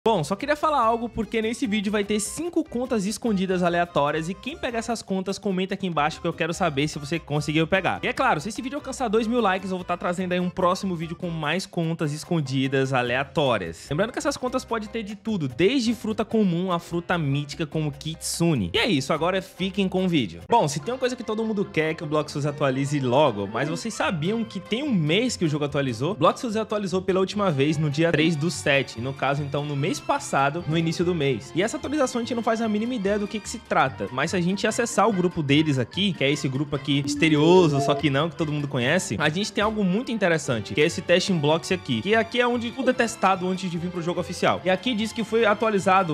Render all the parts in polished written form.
Bom, só queria falar algo porque nesse vídeo vai ter 5 contas escondidas aleatórias e quem pegar essas contas comenta aqui embaixo que eu quero saber se você conseguiu pegar. E é claro, se esse vídeo alcançar 2.000 likes, eu vou estar trazendo aí um próximo vídeo com mais contas escondidas aleatórias. Lembrando que essas contas podem ter de tudo, desde fruta comum a fruta mítica como Kitsune. E é isso, agora fiquem com o vídeo. Bom, se tem uma coisa que todo mundo quer é que o Bloxfuse atualize logo, mas vocês sabiam que tem um mês que o jogo atualizou? O Bloxfuse atualizou pela última vez no dia 3/7, no caso então no mês passado, no início do mês. E essa atualização a gente não faz a mínima ideia do que se trata, mas se a gente acessar o grupo deles aqui, que é esse grupo aqui misterioso, só que não, que todo mundo conhece, a gente tem algo muito interessante, que é esse Testing Blocks aqui, que aqui é onde tudo é testado antes de vir pro jogo oficial. E aqui diz que foi atualizado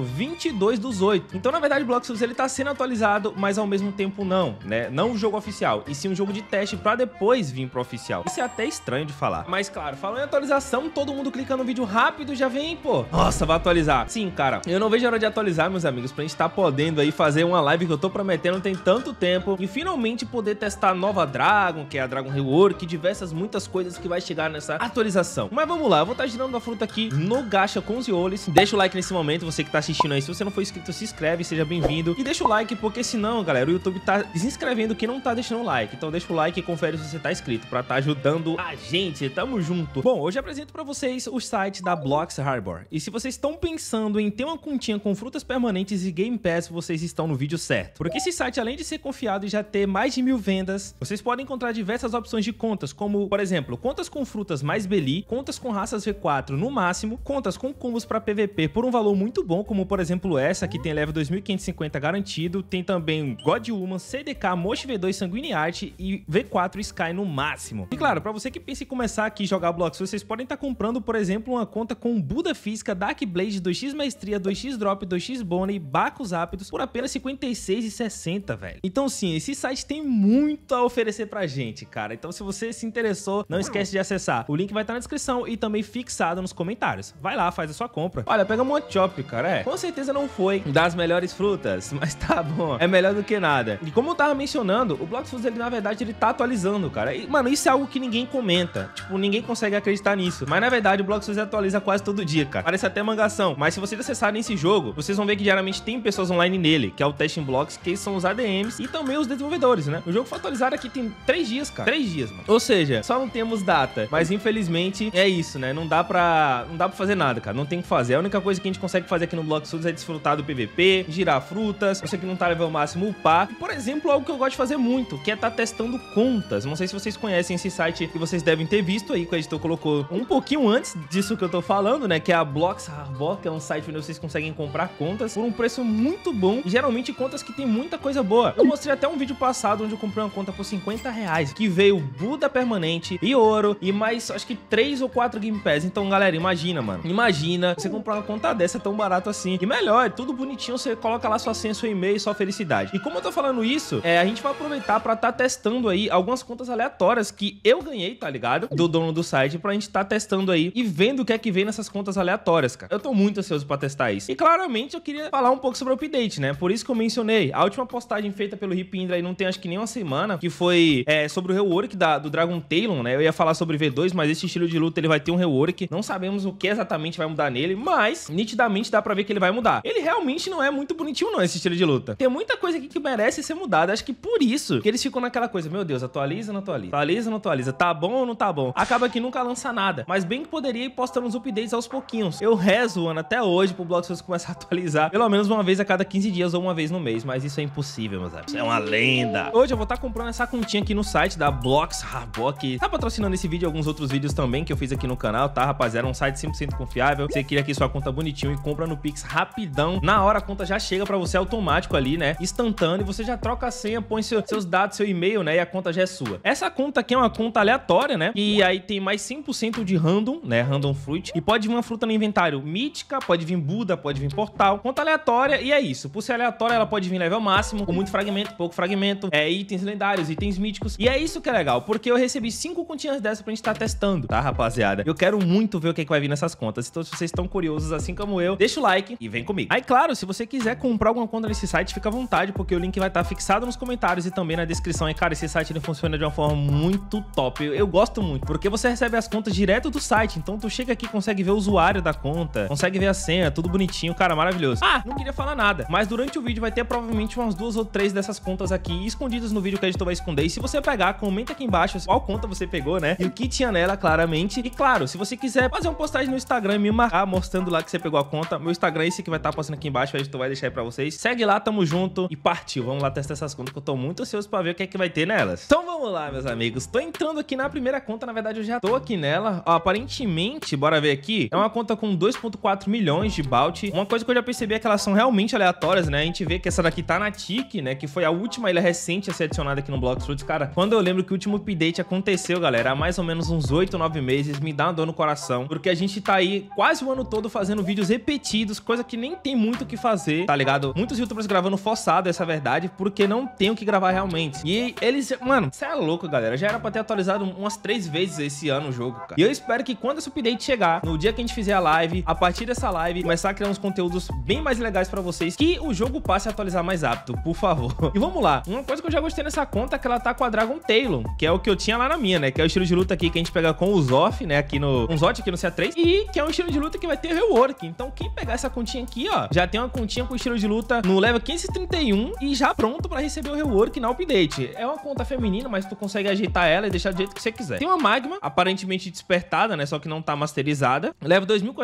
22/8. Então, na verdade, o Bloxfuse ele tá sendo atualizado, mas ao mesmo tempo não, né? Não o jogo oficial, e sim um jogo de teste pra depois vir pro oficial. Isso é até estranho de falar. Mas, claro, falando em atualização, todo mundo clica no vídeo rápido já vem, pô. Nossa, vai atualizar. Sim, cara, eu não vejo a hora de atualizar, meus amigos, pra gente tá podendo aí fazer uma live que eu tô prometendo tem tanto tempo e finalmente poder testar a nova Dragon, que é a Dragon Rework, e diversas muitas coisas que vai chegar nessa atualização. Mas vamos lá, eu vou estar girando a fruta aqui no gacha com os Yolis. Deixa o like nesse momento, você que tá assistindo aí. Se você não for inscrito, se inscreve, seja bem-vindo. E deixa o like, porque senão, galera, o YouTube tá desinscrevendo quem não tá deixando o like. Então deixa o like e confere se você tá inscrito, pra tá ajudando a gente. Tamo junto. Bom, hoje eu apresento pra vocês o site da Blox Harbor. E se vocês estão pensando em ter uma continha com frutas permanentes e Game Pass, vocês estão no vídeo certo. Porque esse site, além de ser confiado e já ter mais de 1000 vendas, vocês podem encontrar diversas opções de contas, como, por exemplo, contas com frutas mais Belly, contas com raças V4 no máximo, contas com combos para PVP por um valor muito bom, como por exemplo essa, que tem level 2550 garantido, tem também God Woman, CDK, Moshi V2 Sanguiniarte e V4 Sky no máximo. E claro, para você que pensa em começar aqui a jogar Bloxfuse, vocês podem estar comprando, por exemplo, uma conta com Buda Física, Dark Blade, 2x Maestria, 2x Drop, 2x Bonnie e Bacos Rápidos por apenas R$ 56,60, velho. Então sim, esse site tem muito a oferecer pra gente, cara. Então se você se interessou, não esquece de acessar. O link vai estar na descrição e também fixado nos comentários. Vai lá, faz a sua compra. Olha, pega um Chop, cara. Com certeza não foi das melhores frutas, mas tá bom. É melhor do que nada. E como eu tava mencionando, o Bloxfuse, ele na verdade, ele tá atualizando, cara. E, mano, isso é algo que ninguém comenta. Tipo, ninguém consegue acreditar nisso. Mas na verdade, o Bloxfuse atualiza quase todo dia, cara. Parece até mangação. Mas se vocês acessarem esse jogo, vocês vão ver que geralmente tem pessoas online nele, que é o Testing Blocks, que são os ADMs e também os desenvolvedores, né? O jogo foi atualizado aqui tem 3 dias, cara. 3 dias, mano. Ou seja, só não temos data. Mas infelizmente é isso, né? Não dá pra fazer nada, cara. Não tem o que fazer. A única coisa que a gente consegue fazer aqui no Bloxfuse é desfrutar do PVP, girar frutas, você que não tá level máximo, upar. E, por exemplo, algo que eu gosto de fazer muito, que é tá testando contas. Não sei se vocês conhecem esse site que vocês devem ter visto aí, que o editor colocou um pouquinho antes disso que eu tô falando, né? Que é a Blox Harbor, que é um site onde vocês conseguem comprar contas por um preço muito bom, e geralmente contas que tem muita coisa boa. Eu mostrei até um vídeo passado onde eu comprei uma conta por R$50, que veio Buda permanente e ouro e mais, acho que 3 ou 4 Game Pass. Então, galera, imagina, mano. Imagina você comprar uma conta dessa tão barato assim. E melhor, é tudo bonitinho, você coloca lá sua senha, seu e-mail e sua felicidade. E como eu tô falando isso, a gente vai aproveitar pra tá testando aí algumas contas aleatórias que eu ganhei, tá ligado? Do dono do site, pra gente tá testando aí e vendo o que é que vem nessas contas aleatórias, cara. Eu tô muito ansioso pra testar isso. E claramente eu queria falar um pouco sobre o update, né? Por isso que eu mencionei. A última postagem feita pelo Hip Indra aí não tem acho que nem uma semana, que foi sobre o rework do Dragon Talon, né? Eu ia falar sobre V2, mas esse estilo de luta ele vai ter um rework. Não sabemos o que exatamente vai mudar nele, mas nitidamente dá pra ver que ele vai mudar. Ele realmente não é muito bonitinho não, esse estilo de luta. Tem muita coisa aqui que merece ser mudada. Acho que por isso que eles ficam naquela coisa, meu Deus, atualiza ou não atualiza? Atualiza ou não atualiza? Tá bom ou não tá bom? Acaba que nunca lança nada, mas bem que poderia ir postando os updates aos pouquinhos. Eu rezo, Ana, até hoje pro Bloxfuse começar a atualizar pelo menos uma vez a cada 15 dias ou uma vez no mês, mas isso é impossível, meus amigos. Isso é uma lenda. Hoje eu vou estar comprando essa continha aqui no site da Blox Harbor, que tá patrocinando esse vídeo e alguns outros vídeos também que eu fiz aqui no canal, tá, rapaziada? É um site 100% confiável. Você cria aqui sua conta bonitinho e compra no Pix rapidão. Na hora a conta já chega pra você automático ali, né? Instantâneo, e você já troca a senha, põe seus dados, seu e-mail, né? E a conta já é sua. Essa conta aqui é uma conta aleatória, né? E aí tem mais 100% de random, né? Random fruit. E pode vir uma fruta no inventário mítica, pode vir Buda, pode vir portal. Conta aleatória e é isso. Por ser aleatória, ela pode vir level máximo, com muito fragmento, pouco fragmento, itens lendários, itens míticos. E é isso que é legal, porque eu recebi 5 continhas dessas pra gente estar testando, tá, rapaziada? Eu quero muito ver o que vai vir nessas contas. Então, se vocês estão curiosos assim como eu, deixa o like e vem comigo. Aí, claro, se você quiser comprar alguma conta nesse site, fica à vontade, porque o link vai estar fixado nos comentários e também na descrição. E, cara, esse site ele funciona de uma forma muito top. Eu gosto muito, porque você recebe as contas direto do site. Então, tu chega aqui, consegue ver o usuário da conta, consegue ver a senha, tudo bonitinho, cara, maravilhoso. Ah, não queria falar nada, mas durante o vídeo vai ter provavelmente umas 2 ou 3 dessas contas aqui escondidas no vídeo que a editor vai esconder. E se você pegar, comenta aqui embaixo qual conta você pegou, né? E o que tinha nela, claramente. E claro, se você quiser fazer uma postagem no Instagram e me marcar mostrando lá que você pegou a conta, meu Instagram é esse que vai estar passando aqui embaixo, a editor vai deixar aí pra vocês. Segue lá, tamo junto e partiu. Vamos lá testar essas contas que eu tô muito ansioso pra ver o que é que vai ter nelas. Então vamos lá, meus amigos. Tô entrando aqui na primeira conta, na verdade eu já tô aqui nela. Ó, aparentemente, bora ver aqui, é uma conta com 2.4 milhões de bounty. Uma coisa que eu já percebi é que elas são realmente aleatórias, né? A gente vê que essa daqui tá na Tiki, né? Que foi a última ilha recente a ser adicionada aqui no Blox Fruits. Cara, quando eu lembro que o último update aconteceu, galera, há mais ou menos uns 8, 9 meses, me dá uma dor no coração, porque a gente tá aí quase o ano todo fazendo vídeos repetidos, coisa que nem tem muito o que fazer, tá ligado? Muitos youtubers gravando forçado, essa é a verdade, porque não tem o que gravar realmente. E eles, mano, cê é louco, galera, já era pra ter atualizado umas 3 vezes esse ano o jogo, cara. E eu espero que quando esse update chegar, no dia que a gente fizer a live, a partir dessa live, começar a criar uns conteúdos bem mais legais pra vocês, que o jogo passe a atualizar mais rápido, por favor. E vamos lá, uma coisa que eu já gostei nessa conta é que ela tá com a Dragon Talon, que é o que eu tinha lá na minha, né? Que é o estilo de luta aqui que a gente pega com o Zoff, né? Aqui no Zot, aqui no CA3, e que é um estilo de luta que vai ter rework. Então quem pegar essa continha aqui, ó, já tem uma continha com estilo de luta no level 531 e já pronto pra receber o rework na update. É uma conta feminina, mas tu consegue ajeitar ela e deixar do jeito que você quiser. Tem uma Magma, aparentemente despertada, né? Só que não tá masterizada. Level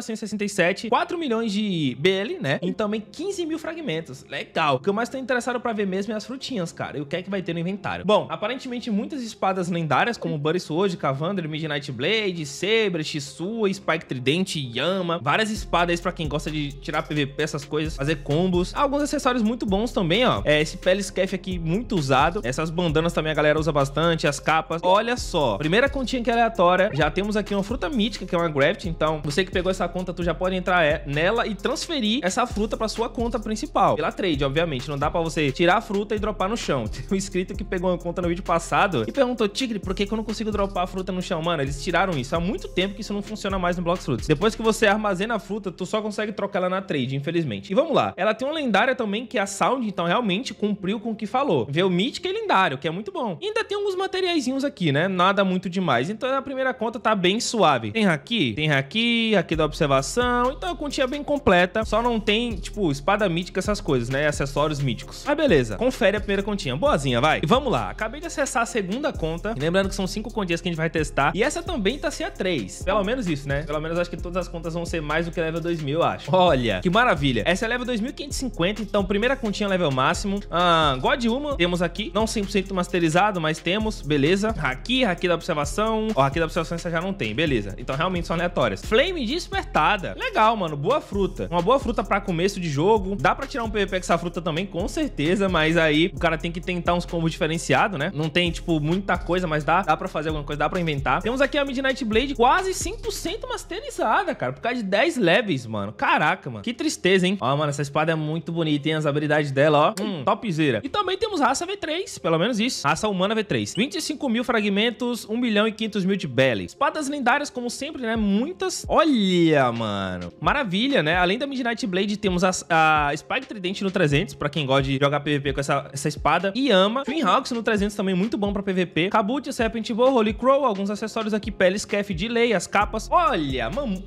2467, 4 milhões de BL, né? E também 15 mil fragmentos. Legal. O que eu mais tô interessado pra ver mesmo é as frutinhas, cara. E o que é que vai ter no inventário? Bom, aparentemente muitas espadas lendárias, como Buddy Sword, Cavander, Midnight Blade, Sabre, Shisui, Spike Tridente, Yama. Várias espadas pra quem gosta de tirar PVP, essas coisas, fazer combos. Alguns acessórios muito bons também, ó. Esse Pele Scaff aqui muito usado. Essas bandanas também a galera usa bastante, as capas. Olha só, primeira continha que é aleatória. Já temos aqui uma fruta mítica, que é uma Graft. Então, você que pegou essa conta, tu já pode entrar nela e transferir essa fruta pra sua conta principal. Pela trade, obviamente. Não dá pra você tirar a fruta e dropar no chão. Tem um inscrito que pegou uma conta no vídeo passado e perguntou, Tigre, por que eu não consigo dropar a fruta no chão? Mano, eles tiraram isso. Há muito tempo que isso não funciona mais no Blox Fruits. Depois que você armazena a fruta, tu só consegue trocar ela na trade, infelizmente. E vamos lá. Ela tem uma lendária também, que é a Sound, então realmente cumpriu com o que falou. Vê o mítico e lendário, que é muito bom. E ainda tem alguns materiaizinhos aqui, né? Nada muito demais. Então a primeira conta tá bem suave. Tem haki? Tem haki da observação. Então a continha é bem completa. Só não tem, tipo, espada mítica, essas coisas, né? Acessórios míticos. Mas beleza. Confere a primeira continha. Boazinha, vai. E vamos lá. Acabei de acessar a segunda conta. E lembrando que são 5 continhas que a gente vai testar. E essa também tá CA3. Pelo menos isso, né? Pelo menos acho que todas as contas vão ser mais do que level 2000, eu acho. Olha, que maravilha. Essa é level 2550, então primeira continha level máximo. God Uma temos aqui. Não 100% masterizado, mas temos. Beleza. Haki da observação. Ó, Haki da observação essa já não tem. Beleza. Então realmente são aleatórias. Flame despertada. Legal, mano. Boa fruta. Uma boa fruta pra começo de jogo. Dá pra tirar um PVP com essa fruta também, com certeza. Mas aí o cara tem que tentar uns combos diferenciados, né? Não tem, tipo, muita coisa, mas dá pra fazer alguma coisa, dá pra inventar. Temos aqui a Midnight Blade quase 100% masterizada, cara. Por causa de 10 levels, mano. Caraca, mano. Que tristeza, hein? Ó, mano, essa espada é muito bonita, hein? As habilidades dela, ó. Topzera. E também temos raça V3, pelo menos isso. Raça humana V3. 25 mil fragmentos, 1 milhão e 500 mil de belly. Espadas lendárias, como sempre, né? Muitas. Olha, mano. Maravilha, né? Além da Midnight Blade, temos a Spike Tridente no 300, pra quem gosta de jogar PVP com essa espada. Yama. Twin Hawks no 300 também, muito bom pra PVP. Kabuto, Serpent Bow, Holy Crow, alguns acessórios aqui, Pele Scaff de lei, as capas. Olha,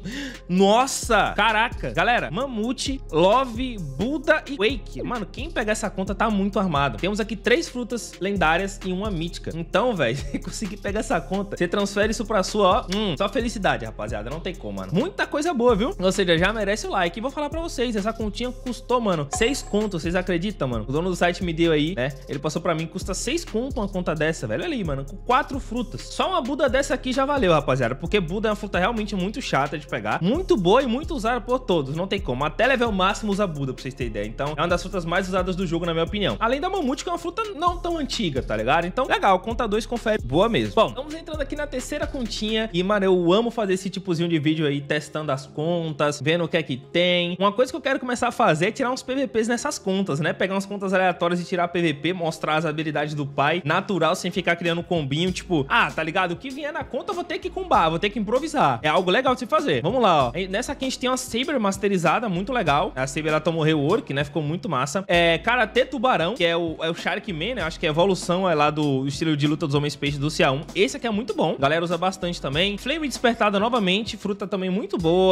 nossa, caraca. Galera, Mamute, Love, Buda e Wake. Mano, quem pegar essa conta tá muito armado. Temos aqui 3 frutas lendárias e uma mítica. Então, velho, se conseguir pegar essa conta, você transfere isso pra sua, ó. Só felicidade, rapaziada. Não tem como, mano. Muita coisa boa, viu? Ou seja, já merece o like. E vou falar pra vocês, essa continha custou, mano, 6 contos. Vocês acreditam, mano? O dono do site me deu aí, né? Ele passou pra mim, custa 6 contos uma conta dessa, velho. Olha ali, mano, com 4 frutas. Só uma Buda dessa aqui já valeu, rapaziada. Porque Buda é uma fruta realmente muito chata de pegar. Muito boa e muito usada por todos. Não tem como. Até level máximo usa Buda, pra vocês terem ideia. Então, é uma das frutas mais usadas do jogo, na minha opinião. Além da Mamute, que é uma fruta não tão antiga, tá ligado? Então, legal. Conta 2, confere. Boa mesmo. Bom, estamos entrando aqui na terceira continha. E, mano, eu amo fazer esse tipozinho de vídeo aí, testando as contas, vendo o que é que tem. Uma coisa que eu quero começar a fazer é tirar uns PVPs nessas contas, né? Pegar umas contas aleatórias e tirar PVP, mostrar as habilidades do pai, natural, sem ficar criando um combinho, tipo, tá ligado? O que vier na conta eu vou ter que combar, vou ter que improvisar. É algo legal de se fazer. Vamos lá, ó. Nessa aqui a gente tem uma Saber masterizada, muito legal. A Saber, ela tomou rework, né? Ficou muito massa. Karate Tubarão, que é o Sharkman, né? Acho que é a evolução lá do estilo de luta dos Homens Peixe do CA1. Esse aqui é muito bom. A galera usa bastante também. Flame despertada novamente, fruta também muito boa. Também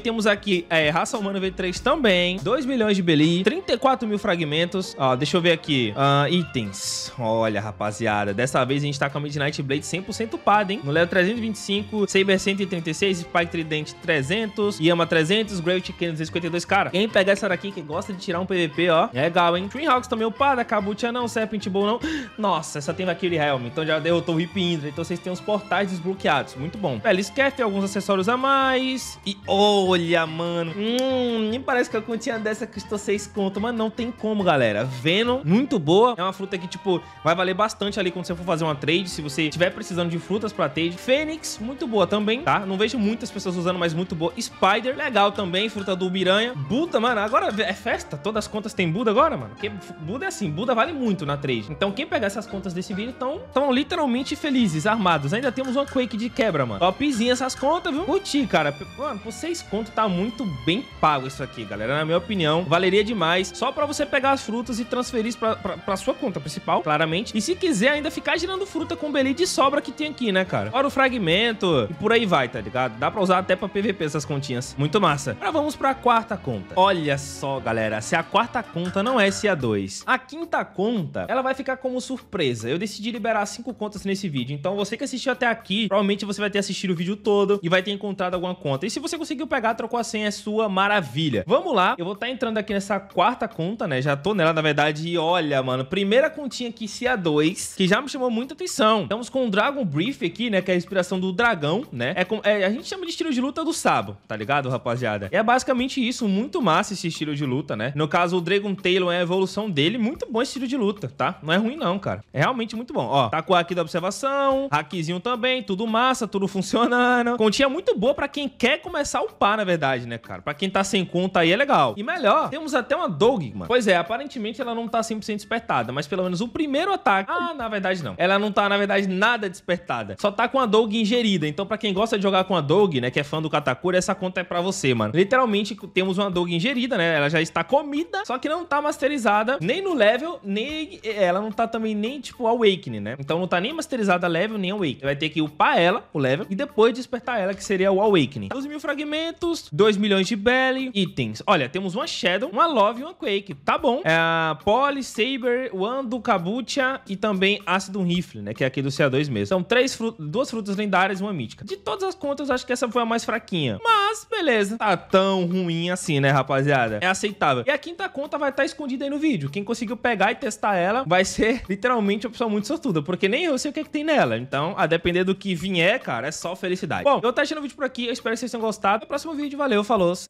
temos aqui Raça Humana V3 também, 2 milhões de Beli, 34 mil fragmentos. Ó, deixa eu ver aqui. Itens. Olha, rapaziada, dessa vez a gente tá com a Midnight Blade 100% pada, hein? No level 325, Saber 136, Spike Trident 300, Yama 300, Gravity Cannon 252. Cara, quem pegar essa daqui que gosta de tirar um PVP, ó, é legal, hein? Twin Hawks também upada, Kabucha não, Serpent Bow não. Nossa, essa tem Valkyrie Helm, então já derrotou o Rip Indra, então vocês têm os portais desbloqueados. Muito bom. Peliscaff, alguns acessórios a mais. E olha, mano, nem parece que a continha dessa custou 6 conto, mas não tem como, galera. Venom, muito boa. É uma fruta que, tipo, vai valer bastante ali quando você for fazer uma trade, se você estiver precisando de frutas pra trade. Fênix, muito boa também, tá? Não vejo muitas pessoas usando, mas muito boa. Spider, legal também, fruta do Miranha. Buda, mano, agora é festa. Todas as contas tem Buda agora, mano. Porque Buda é assim, Buda vale muito na trade. Então quem pegar essas contas desse vídeo estão literalmente felizes, armados. Ainda temos uma Quake de quebra, mano. Topzinha essas contas, viu? Curti, cara. Mano, por 6 conto tá muito bem pago isso aqui, galera. Na minha opinião, valeria demais. Só pra você pegar as frutas e transferir isso pra sua conta principal, claramente. E se quiser ainda ficar girando fruta com Beli de sobra que tem aqui, né, cara? Fora o fragmento e por aí vai, tá ligado? Dá pra usar até pra PVP essas continhas. Muito massa. Agora vamos pra quarta conta. Olha só, galera. Se a quarta conta não é SA2, a quinta conta, ela vai ficar como surpresa. Eu decidi liberar 5 contas nesse vídeo. Então você que assistiu até aqui, provavelmente você vai ter assistido o vídeo todo e vai ter encontrado alguma conta. E se você conseguiu pegar, trocou a senha, é sua maravilha. Vamos lá. Eu vou estar entrando aqui nessa quarta conta, né? Já tô nela, na verdade. E olha, mano, primeira continha aqui, CA2, que já me chamou muita atenção. Estamos com o Dragon Brief aqui, né? Que é a inspiração do dragão, né? A gente chama de estilo de luta do Sabo, tá ligado, rapaziada? É basicamente isso. Muito massa esse estilo de luta, né? No caso, o Dragon Tail é a evolução dele. Muito bom esse estilo de luta, tá? Não é ruim não, cara. É realmente muito bom. Ó, tá com o aqui da observação, hackzinho também, tudo massa, tudo funcionando. Continha muito boa pra quem quer começar a upar, na verdade, né, cara? Pra quem tá sem conta aí é legal. E melhor, temos até uma Dog, mano. Pois é, aparentemente ela não tá 100% despertada, mas pelo menos o primeiro ataque... Ah, na verdade não. Ela não tá, na verdade, nada despertada. Só tá com a Dog ingerida. Então pra quem gosta de jogar com a Dog, né, que é fã do Katakuri, essa conta é pra você, mano. Literalmente temos uma Dog ingerida, né? Ela já está comida, só que não tá masterizada nem no level, nem... Ela não tá também nem, tipo, Awakening, né? Então não tá nem masterizada level, nem Awakening. Vai ter que upar ela, o level, e depois despertar ela, que seria o Awakening. 12 mil fragmentos, 2 milhões de Belly, itens. Olha, temos uma Shadow, uma Love e uma Quake. Tá bom. É a Poly, Saber, Wando, Kabucha e também Ácido Rifle, né? Que é aqui do CA2 mesmo. São 2 frutas lendárias e uma mítica. De todas as contas, acho que essa foi a mais fraquinha. Mas, beleza. Tá tão ruim assim, né, rapaziada? É aceitável. E a quinta conta vai estar escondida aí no vídeo. Quem conseguiu pegar e testar ela vai ser literalmente uma pessoa muito sortuda, porque nem eu sei o que é que tem nela. Então, a depender do que vier, cara, é só felicidade. Bom, eu tô achando o vídeo por aqui. Eu espero que vocês tenham gostado. No próximo vídeo, valeu, falou!